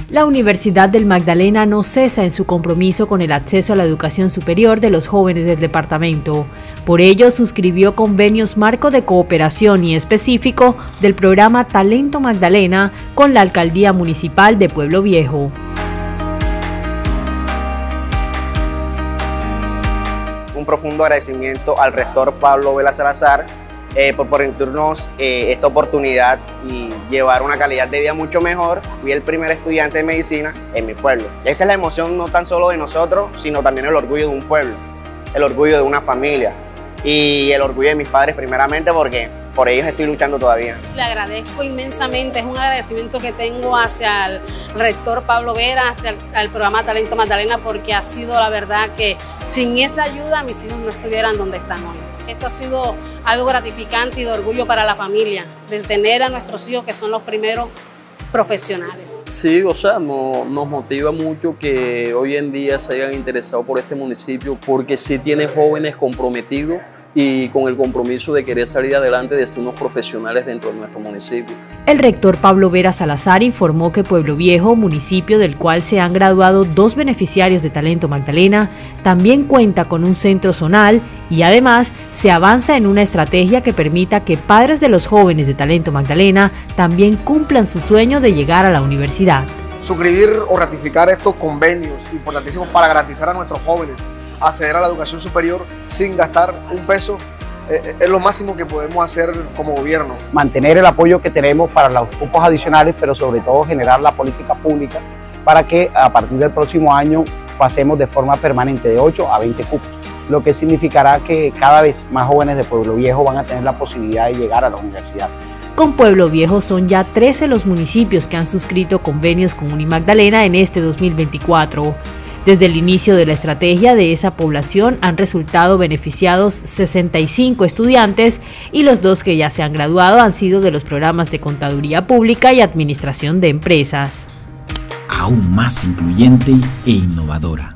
La Universidad del Magdalena no cesa en su compromiso con el acceso a la educación superior de los jóvenes del departamento. Por ello, suscribió convenios marco de cooperación y específico del programa Talento Magdalena con la Alcaldía Municipal de Pueblo Viejo. Un profundo agradecimiento al rector Pablo Vela Salazar por permitirnos esta oportunidad y llevar una calidad de vida mucho mejor. Fui el primer estudiante de medicina en mi pueblo. Esa es la emoción no tan solo de nosotros, sino también el orgullo de un pueblo, el orgullo de una familia y el orgullo de mis padres primeramente, porque por ellos estoy luchando todavía. Le agradezco inmensamente, es un agradecimiento que tengo hacia el rector Pablo Vera, hacia el programa Talento Magdalena, porque ha sido la verdad que sin esa ayuda mis hijos no estuvieran donde están hoy. Esto ha sido algo gratificante y de orgullo para la familia, de tener a nuestros hijos que son los primeros profesionales. Sí, o sea, nos motiva mucho que hoy en día se hayan interesado por este municipio, porque sí tiene jóvenes comprometidos y con el compromiso de querer salir adelante, de ser unos profesionales dentro de nuestro municipio. El rector Pablo Vera Salazar informó que Pueblo Viejo, municipio del cual se han graduado 2 beneficiarios de Talento Magdalena, también cuenta con un centro zonal y además se avanza en una estrategia que permita que padres de los jóvenes de Talento Magdalena también cumplan su sueño de llegar a la universidad. Suscribir o ratificar estos convenios importantísimos para garantizar a nuestros jóvenes acceder a la educación superior sin gastar un peso es lo máximo que podemos hacer como gobierno. Mantener el apoyo que tenemos para los cupos adicionales, pero sobre todo generar la política pública para que a partir del próximo año pasemos de forma permanente de 8 a 20 cupos, lo que significará que cada vez más jóvenes de Pueblo Viejo van a tener la posibilidad de llegar a la universidad. Con Pueblo Viejo son ya 13 los municipios que han suscrito convenios con Unimagdalena en este 2024. Desde el inicio de la estrategia de esa población han resultado beneficiados 65 estudiantes y los 2 que ya se han graduado han sido de los programas de Contaduría Pública y Administración de Empresas. Aún más incluyente e innovadora.